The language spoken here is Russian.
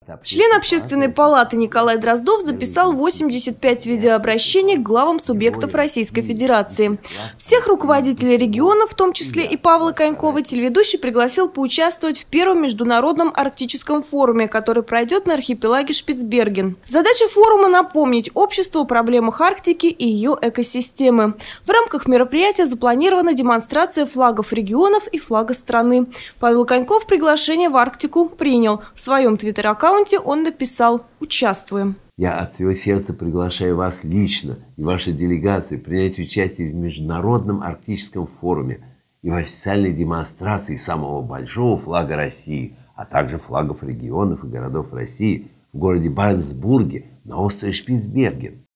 Член Общественной палаты Николай Дроздов записал 85 видеообращений к главам субъектов Российской Федерации. Всех руководителей региона, в том числе и Павла Конькова, телеведущий пригласил поучаствовать в первом международном арктическом форуме, который пройдет на архипелаге Шпицберген. Задача форума – напомнить обществу о проблемах Арктики и ее экосистемы. В рамках мероприятия запланирована демонстрация флагов регионов и флага страны. Павел Коньков приглашение в Арктику принял. В своем твиттер-аккаунте он написал: «Участвуем». Я от всего сердца приглашаю вас лично и вашу делегацию принять участие в Международном арктическом форуме и в официальной демонстрации самого большого флага России, а также флагов регионов и городов России в городе Баренцбурге на острове Шпицберген.